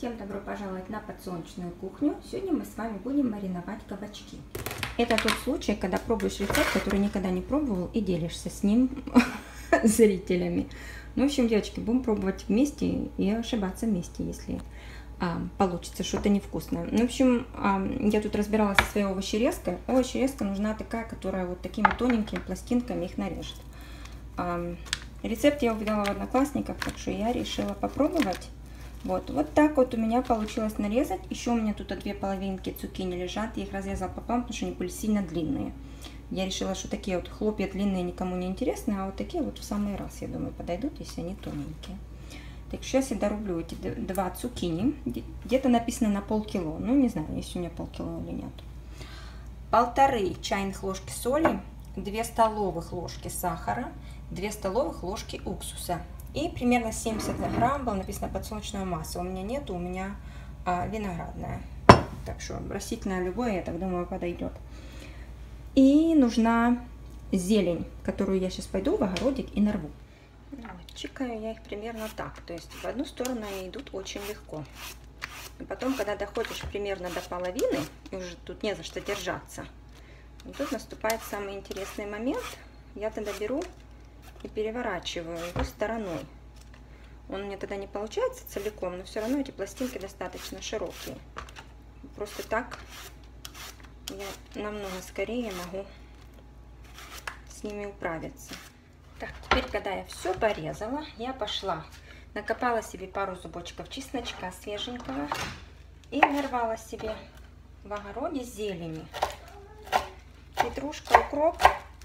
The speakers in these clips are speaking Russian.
Всем добро пожаловать на подсолнечную кухню. Сегодня мы с вами будем мариновать кабачки. Это тот случай, когда пробуешь рецепт, который никогда не пробовал, и делишься с ним с зрителями. Ну, в общем, девочки, будем пробовать вместе и ошибаться вместе, если получится что-то невкусное. Ну, в общем, я тут разбиралась со своей овощерезкой. Овощерезка нужна такая, которая вот такими тоненькими пластинками их нарежет. Рецепт я увидела в Одноклассниках, так что я решила попробовать. Вот так вот у меня получилось нарезать. Еще у меня тут две половинки цукини лежат. Я их разрезала пополам, потому что они были сильно длинные. Я решила, что такие вот хлопья длинные никому не интересны, а вот такие вот в самый раз, я думаю, подойдут, если они тоненькие. Так, сейчас я дорублю эти два цукини. Где-то написано на полкило. Ну, не знаю, если у меня полкило или нет. 1,5 чайных ложки соли, 2 столовых ложки сахара, 2 столовых ложки уксуса. И примерно 70 грамм было написано подсолнечное масло. У меня нету, у меня виноградное. Так что растительное любое, я так думаю, подойдет. И нужна зелень, которую я сейчас пойду в огородик и нарву. Вот, чикаю я их примерно так. То есть в одну сторону они идут очень легко. И потом, когда доходишь примерно до половины, и уже тут не за что держаться, вот тут наступает самый интересный момент. Я тогда беру и переворачиваю его стороной. Он мне тогда не получается целиком, но все равно эти пластинки достаточно широкие. Просто так я намного скорее могу с ними управиться. Так, теперь, когда я все порезала, я пошла, накопала себе пару зубочков чесночка свеженького и нарвала себе в огороде зелени. Петрушка, укроп.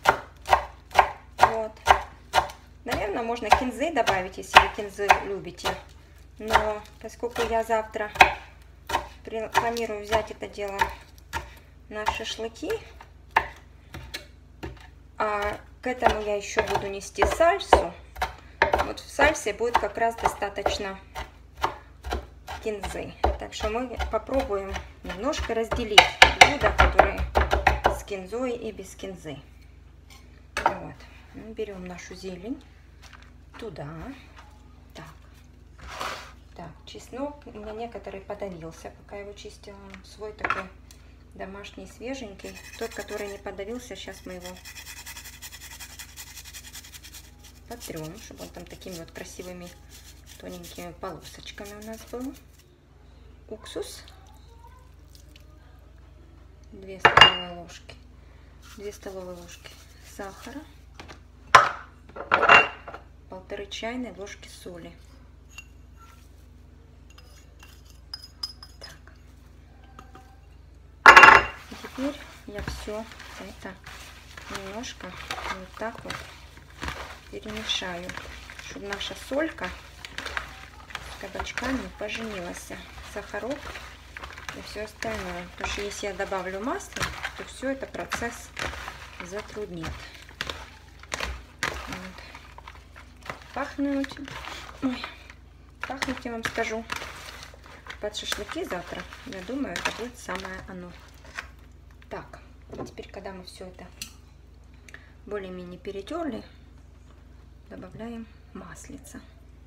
Вот. Наверное, можно кинзы добавить, если вы кинзы любите. Но поскольку я завтра планирую взять это дело на шашлыки, а к этому я еще буду нести сальсу, вот в сальсе будет как раз достаточно кинзы. Так что мы попробуем немножко разделить блюда, которые с кинзой и без кинзы. Вот. Берем нашу зелень туда. Так, чеснок у меня некоторый подавился, пока я его чистила. Он свой такой домашний, свеженький. Тот, который не подавился, сейчас мы его потрем, чтобы он там такими вот красивыми тоненькими полосочками у нас был. Уксус 2 столовые ложки, 2 столовые ложки сахара, 1,5 чайной ложки соли. Так. И теперь я все это немножко вот так вот перемешаю, чтобы наша солька с кабачками поженилась, сахарок и все остальное. Потому что если я добавлю масло, то все это процесс затруднит. Вот. Пахнуть, я вам скажу, под шашлыки завтра, я думаю, это будет самое оно. Так, теперь, когда мы все это более-менее перетерли, добавляем маслица.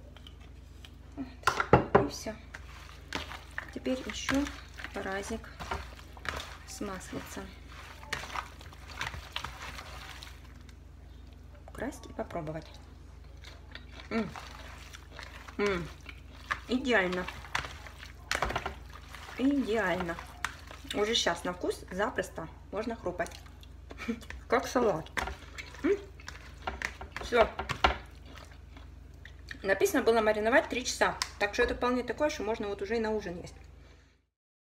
Вот. И все. Теперь еще разик с маслицем. Украсть и попробовать. Идеально. Идеально. Уже сейчас на вкус запросто можно хрупать. Как салат. Все. Написано было мариновать 3 часа. Так что это вполне такое, что можно вот уже и на ужин есть.